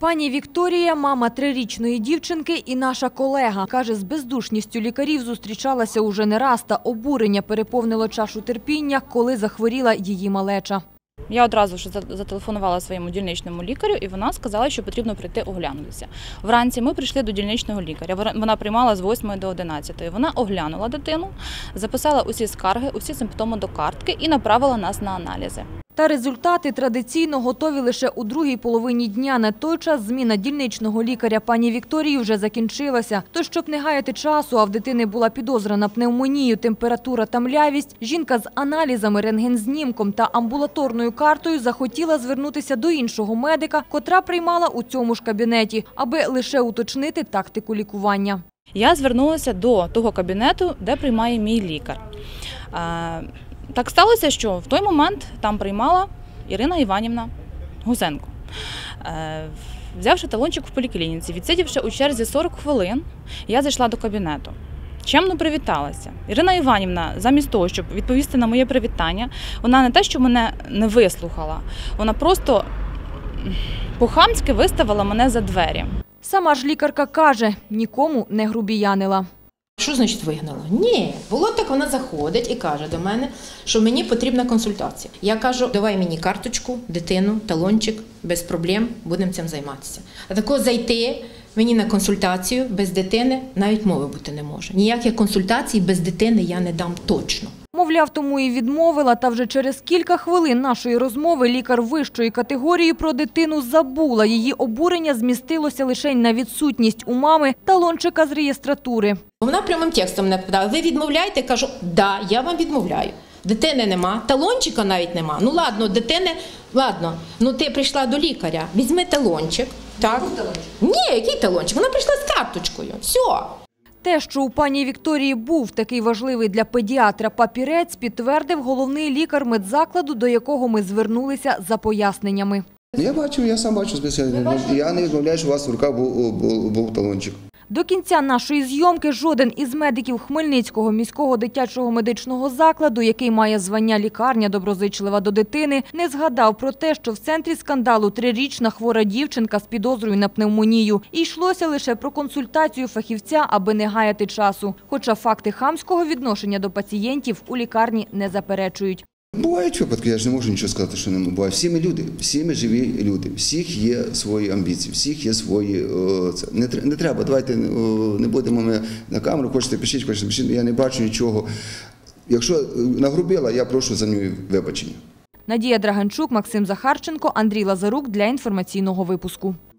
Пані Вікторія – мама 3-річної дівчинки і наша колега. Каже, з бездушністю лікарів зустрічалася уже не раз, та обурення переповнило чашу терпіння, коли захворіла її малеча. Я одразу ж зателефонувала своєму дільничному лікарю, і вона сказала, що потрібно прийти оглянутися. Вранці ми прийшли до дільничного лікаря. Вона приймала з 8 до 11. Вона оглянула дитину, записала усі скарги, усі симптоми до картки і направила нас на аналізи. Та результати традиційно готові лише у другій половині дня. На той час зміна дільничного лікаря пані Вікторії вже закінчилася. Тож, щоб не гаяти часу, а в дитини була підозра на пневмонію, температура та млявість, жінка з аналізами, рентгензнімком та амбулаторною картою захотіла звернутися до іншого медика, котра приймала у цьому ж кабінеті, аби лише уточнити тактику лікування. Я звернулася до того кабінету, де приймає мій лікар. Так сталося, що в той момент там приймала Ірина Іванівна Гусенко. Взявши талончик в поліклініці, відсидівши у черзі 40 хвилин, я зайшла до кабінету. Чемно привіталася. Ірина Іванівна, замість того, щоб відповісти на моє привітання, вона не те, що мене не вислухала, вона просто по-хамськи виставила мене за двері. Сама ж лікарка каже, нікому не грубіянила. Що значить вигнала? Ні. Було так, вона заходить і каже до мене, що мені потрібна консультація. Я кажу, давай мені карточку, дитину, талончик, без проблем, будемо цим займатися. А такого зайти мені на консультацію без дитини навіть мови бути не може. Ніяких консультацій без дитини я не дам точно. Мовляв, тому і відмовила, та вже через кілька хвилин нашої розмови лікар вищої категорії про дитину забула. Її обурення змістилося лише на відсутність у мами талончика з реєстратури. Вона прямим текстом мене питала, ви відмовляєте? Я кажу, да, я вам відмовляю. Дитини нема, талончика навіть нема. Ну ладно, дитини, ладно, ну ти прийшла до лікаря, візьми талончик. Так? Ні, який талончик? Вона прийшла з карточкою, все. Те, що у пані Вікторії був такий важливий для педіатра папірець, підтвердив головний лікар медзакладу, до якого ми звернулися за поясненнями. Я сам бачу спеціально. Я не відмовляю, що у вас в руках був талончик. До кінця нашої зйомки жоден із медиків Хмельницького міського дитячого медичного закладу, який має звання «Лікарня доброзичлива до дитини», не згадав про те, що в центрі скандалу 3-річна хвора дівчинка з підозрою на пневмонію. І йшлося лише про консультацію фахівця, аби не гаяти часу. Хоча факти хамського відношення до пацієнтів у лікарні не заперечують. Бувають випадки, я ж не можу нічого сказати, що не буває. Всі ми люди, всі ми живі люди, всіх є свої амбіції, всіх є свої… Не треба, давайте не будемо ми на камеру, хочете пишіть, я не бачу нічого. Якщо нагрубила, я прошу за нею вибачення. Надія Драганчук, Максим Захарченко, Андрій Лазарук для інформаційного випуску.